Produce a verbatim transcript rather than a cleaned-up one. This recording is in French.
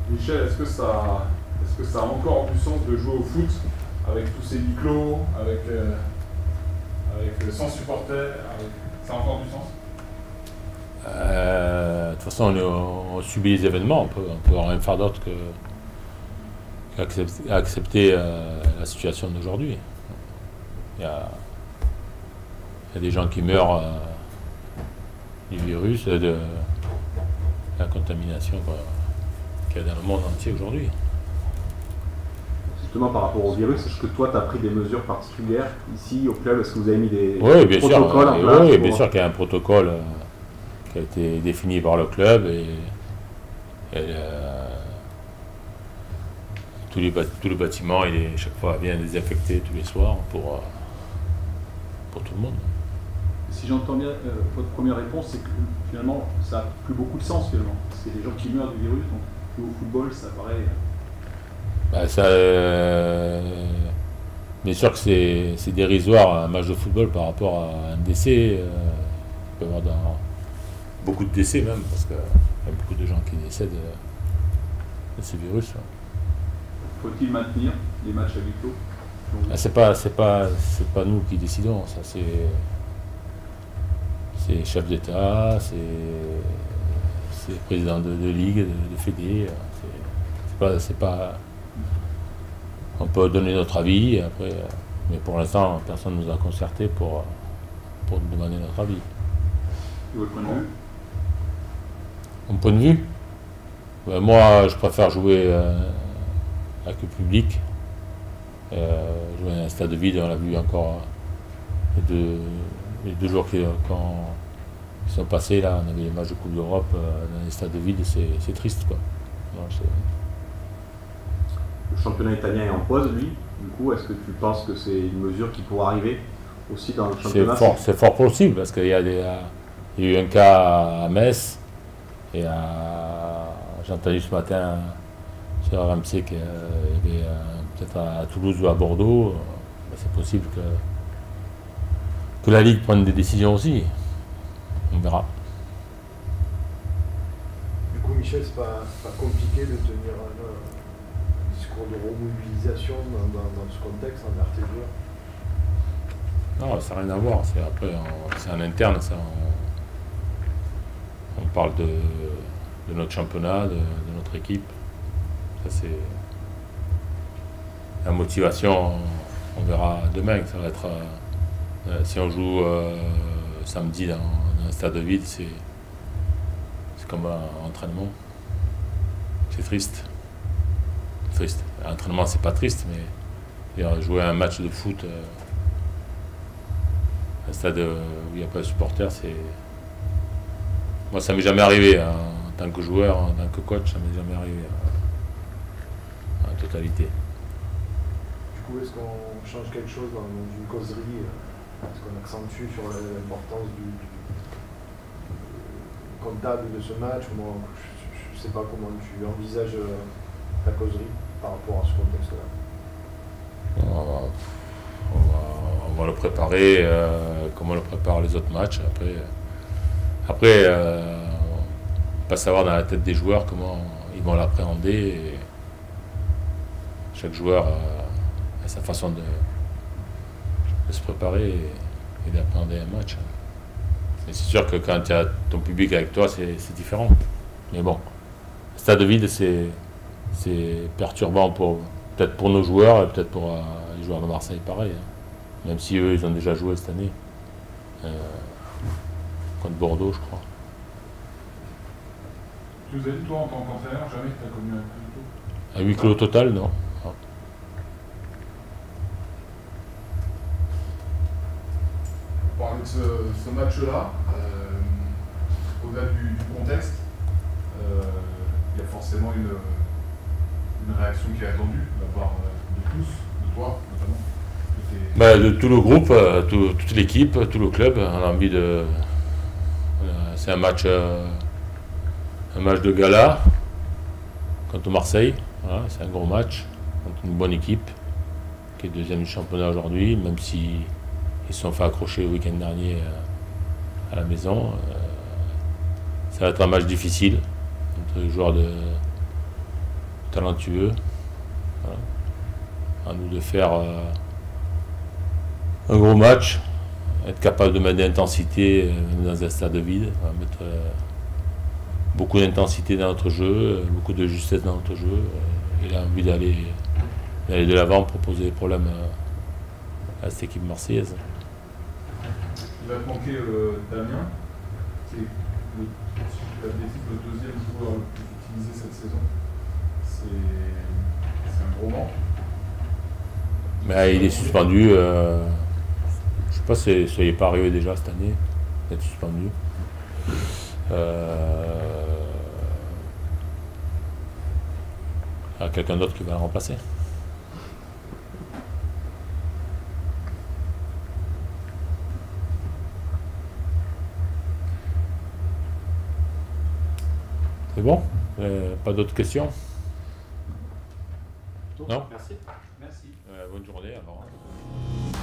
Michel, est-ce que, ça, est-ce que ça a encore du sens de jouer au foot avec tous ces huis clos, avec, euh, avec sans supporters avec... Ça a encore du sens? Euh, de toute façon, on, on subit les événements, on peut, on peut rien faire d'autre que qu'accepter accepter, euh, la situation d'aujourd'hui. Il y a, il y a des gens qui meurent euh, du virus, de, de la contamination qu'il y a dans le monde entier aujourd'hui. Justement, par rapport au virus, est-ce que toi, tu as pris des mesures particulières ici au club? Est-ce que vous avez mis des, oui, des bien protocoles sûr, en place? Oui, pour... bien sûr qu'il y a un protocole euh, qui a été défini par le club et, et euh, tout, les, tout le bâtiment, il est chaque fois bien désinfecté tous les soirs pour, euh, pour tout le monde. Si j'entends bien, euh, votre première réponse, c'est que finalement, ça n'a plus beaucoup de sens finalement. C'est les gens qui meurent du virus, donc au football, ça paraît... Bah, ça, euh, bien sûr que c'est dérisoire un match de football par rapport à un décès. Euh, il peut y avoir dans, beaucoup de décès même, parce qu'il y a beaucoup de gens qui décèdent de, de ce virus. Faut-il maintenir les matchs à huis clos? Ah, c'est pas, c'est pas, c'est pas nous qui décidons, ça c'est c'est les chefs d'État, c'est les présidents de, de ligue, de, de fédé. C'est pas, c'est pas. On peut donner notre avis, et après, mais pour l'instant, personne ne nous a concerté pour, pour nous demander notre avis. Et votre point de vue? Mon point de vue, ben moi, je préfère jouer euh, avec le public. Euh, jouer dans un stade vide, on l'a vu encore les deux, les deux jours qui, quand, qui sont passés, là, on avait les matchs de Coupe d'Europe euh, dans les stades vides, c'est triste, quoi. Non, le championnat italien est en pause, lui. Du coup, est-ce que tu penses que c'est une mesure qui pourra arriver aussi dans le championnat? C'est fort, c'est fort possible, parce qu'il y, y a eu un cas à Metz, et j'ai entendu ce matin sur R M C qu'il y avait peut-être à Toulouse ou à Bordeaux. C'est possible que, que la Ligue prenne des décisions aussi. On verra. Du coup, Michel, c'est pas, pas compliqué de tenir un, un discours de remobilisation dans, dans, dans ce contexte envers tes joueurs? Non, ça n'a rien à voir. C'est après, c'est en interne. Ça, on, on parle de, de notre championnat, de, de notre équipe. Ça, c'est la motivation. On verra demain. Ça va être euh, si on joue euh, samedi dans, dans un stade vide, c'est comme un entraînement. C'est triste. Triste. L'entraînement, c'est pas triste, mais jouer un match de foot, euh, un stade où il n'y a pas de supporters, c'est. Moi, ça m'est jamais arrivé hein, en tant que joueur, en tant que coach, ça m'est jamais arrivé hein, en totalité. Du coup, est-ce qu'on change quelque chose dans une causerie? Est-ce qu'on accentue sur l'importance du, du comptable de ce match? Moi, je ne sais pas comment tu envisages ta causerie par rapport à ce contexte-là. On va, on, va, on va le préparer euh, comme on le prépare les autres matchs. Après, après euh, on va pas savoir dans la tête des joueurs comment ils vont l'appréhender. Chaque joueur euh, a sa façon de, de se préparer et, et d'appréhender un match. Mais c'est sûr que quand tu as ton public avec toi, c'est différent. Mais bon, le stade vide, c'est perturbant pour peut-être pour nos joueurs et peut-être pour euh, les joueurs de Marseille, pareil. Hein. Même si eux, ils ont déjà joué cette année. Euh, contre Bordeaux, je crois. Tu nous as dit, toi, en tant qu'entraîneur, jamais que tu as connu un huis clos? Un huis clos total, non. non. Pour parler de ce, ce match-là, euh, au-delà du, du contexte, euh, il y a forcément une, une réaction qui est attendue de la part de tous, de toi notamment. De, bah, de tout le groupe, euh, tout, toute l'équipe, tout le club. On a envie de. Euh, C'est un match, euh, un match de gala contre Marseille. Voilà, c'est un gros match contre une bonne équipe qui est deuxième du championnat aujourd'hui, même si ils se sont fait accrocher le week-end dernier euh, à la maison. Euh, ça va être un match difficile entre les joueurs de, talentueux. Voilà. À nous de faire euh, un gros match, être capable de mettre de l'intensité euh, dans un stade vide, hein, mettre euh, beaucoup d'intensité dans notre jeu, euh, beaucoup de justesse dans notre jeu. Euh, il a envie d'aller d'aller de l'avant pour poser des problèmes à, à cette équipe marseillaise. Il va te manquer euh, Damien, qui est le, si je dis pas de bêtises, le deuxième joueur le plus utilisé cette saison. C'est un gros manque. Mais il est suspendu. Euh, je ne sais pas si ça n'est pas arrivé déjà cette année, d'être suspendu. Euh, il y a quelqu'un d'autre qui va le remplacer. C'est bon? euh, Pas d'autres questions? Non? Merci. Merci. Euh, bonne journée alors.